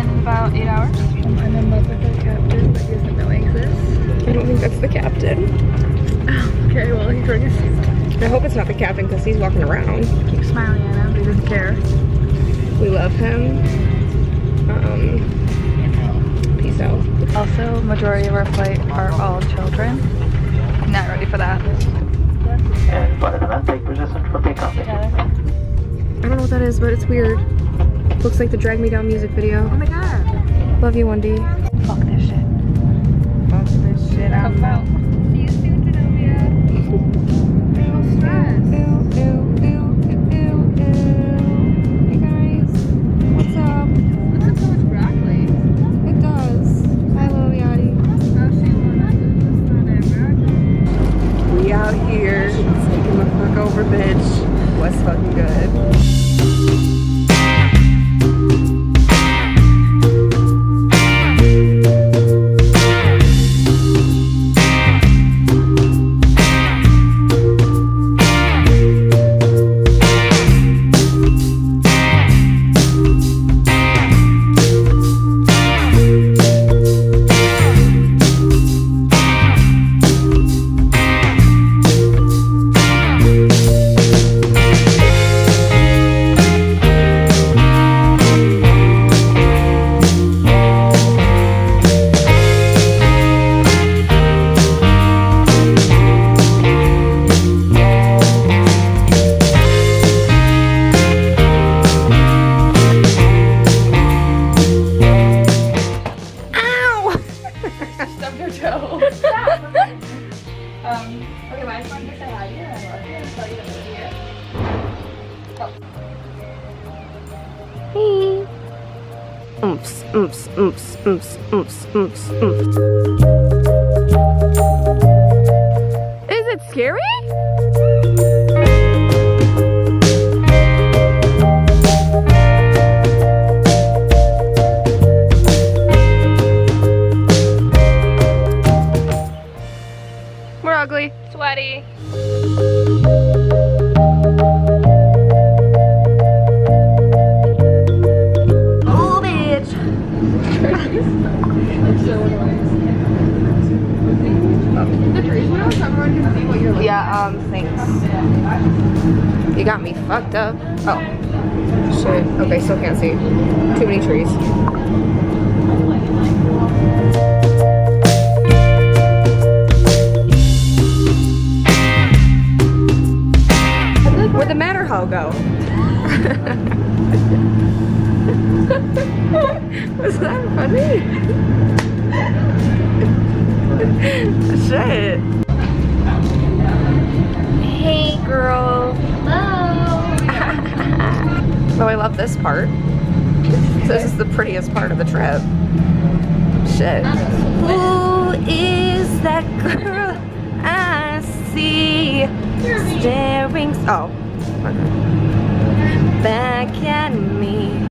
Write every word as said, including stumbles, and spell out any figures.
in about eight hours. I'm in love with our captain, but he doesn't know I exist. I don't think that's the captain. Oh, okay, well, he's wearing a suit. I hope it's not the captain because he's walking around. Keep smiling at him, but he doesn't care. We love him. Um, peace out. Also, majority of our flight are all children. Not ready for that. And flight attendant, take position for takeoff. I don't know what that is, but it's weird. Looks like the Drag Me Down music video. Oh my god. Love you, one D. Fuck this shit. Fuck this shit, I'm out. See you soon, Genovia. No stress. Ew, ew, ew, ew, ew. Hey guys, what's up? Looks like so much broccoli. It does. Hi, Lil Yachty. We out here, taking the fuck over, bitch. What's fucking good? Um, okay, my phone just said hi to you, and I love you, and tell you that we're here. Oh. Hey. Oops, oops, oops, oops, oops, oops, oops. Is it scary? We're ugly. Sweaty. Oh, bitch. Yeah, um, thanks. You got me fucked up. Oh. Shit. Okay, still can't see. Too many trees. Where'd the Matterhall go? Was that funny? Shit. Hey, girl. Hello. Oh, I love this part. This is the prettiest part of the trip. Shit. Who is that girl I see staring? Oh. Back at me.